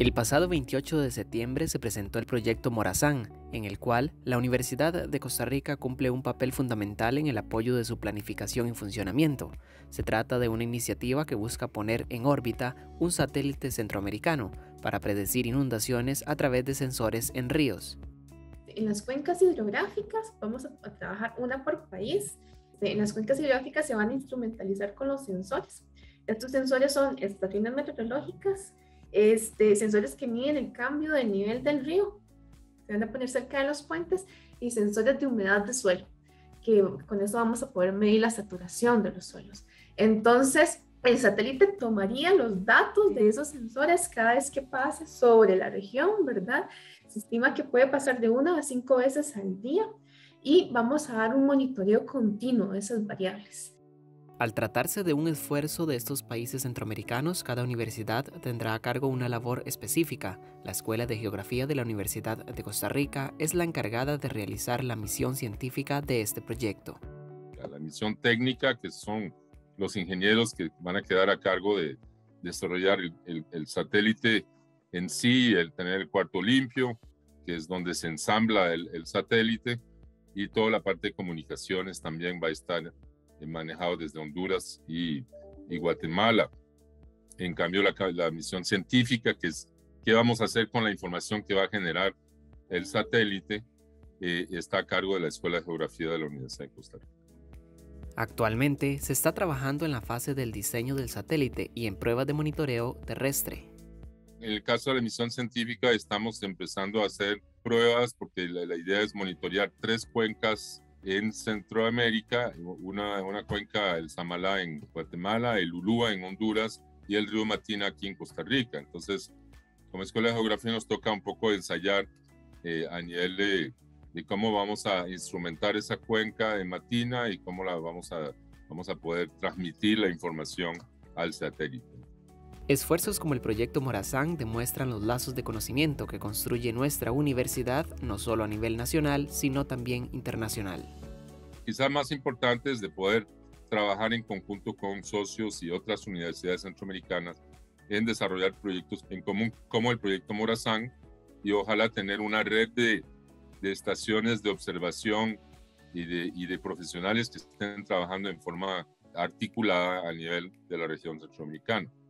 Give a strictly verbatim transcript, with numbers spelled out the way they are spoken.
El pasado veintiocho de septiembre se presentó el proyecto Morazán, en el cual la Universidad de Costa Rica cumple un papel fundamental en el apoyo de su planificación y funcionamiento. Se trata de una iniciativa que busca poner en órbita un satélite centroamericano para predecir inundaciones a través de sensores en ríos. En las cuencas hidrográficas vamos a, a trabajar una por país. En las cuencas hidrográficas se van a instrumentalizar con los sensores. Estos sensores son estaciones meteorológicas, este, sensores que miden el cambio del nivel del río, se van a poner cerca de los puentes, y sensores de humedad de suelo, que con eso vamos a poder medir la saturación de los suelos. Entonces, el satélite tomaría los datos de esos sensores cada vez que pase sobre la región, ¿verdad? Se estima que puede pasar de una a cinco veces al día y vamos a dar un monitoreo continuo de esas variables. Al tratarse de un esfuerzo de estos países centroamericanos, cada universidad tendrá a cargo una labor específica. La Escuela de Geografía de la Universidad de Costa Rica es la encargada de realizar la misión científica de este proyecto. La misión técnica, que son los ingenieros que van a quedar a cargo de desarrollar el, el, el satélite en sí, el tener el cuarto limpio, que es donde se ensambla el, el satélite, y toda la parte de comunicaciones también va a estar manejado desde Honduras y, y Guatemala. En cambio, la, la misión científica, que es qué vamos a hacer con la información que va a generar el satélite, eh, está a cargo de la Escuela de Geografía de la Universidad de Costa Rica. Actualmente se está trabajando en la fase del diseño del satélite y en pruebas de monitoreo terrestre. En el caso de la misión científica estamos empezando a hacer pruebas porque la, la idea es monitorear tres cuencas en Centroamérica, una, una cuenca, el Samalá en Guatemala, el Ulúa en Honduras y el río Matina aquí en Costa Rica. Entonces, como Escuela de Geografía nos toca un poco ensayar eh, a nivel de, de cómo vamos a instrumentar esa cuenca en Matina y cómo la vamos a, vamos a poder transmitir la información al satélite. Esfuerzos como el proyecto Morazán demuestran los lazos de conocimiento que construye nuestra universidad, no solo a nivel nacional, sino también internacional. Quizás más importante es de poder trabajar en conjunto con socios y otras universidades centroamericanas en desarrollar proyectos en común, como el proyecto Morazán, y ojalá tener una red de, de estaciones de observación y de, y de profesionales que estén trabajando en forma articulada a nivel de la región centroamericana.